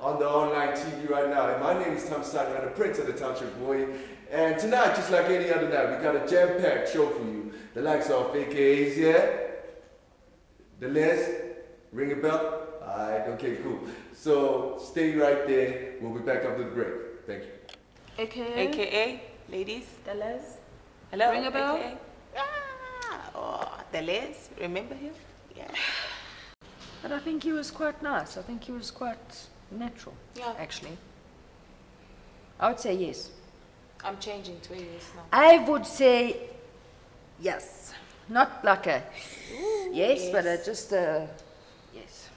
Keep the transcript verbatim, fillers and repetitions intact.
on the online T V right now. And my name is Tom Simon, I'm the Prince of the Township Boy. And tonight, just like any other night, we got a jam-packed show for you. The likes of A K As, yeah? The list, ring a bell? Alright, okay, cool. So stay right there. We'll be back after the break. Thank you. A K A? A K A, ladies. Deleuze. Hello. Ring a bell? A K A. Ah, oh, Deleuze. Remember him? Yeah. But I think he was quite nice. I think he was quite natural, Yeah. actually. I would say yes. I'm changing to a yes now. I would say yes. Not like a Ooh, yes, yes, but a, just a yes.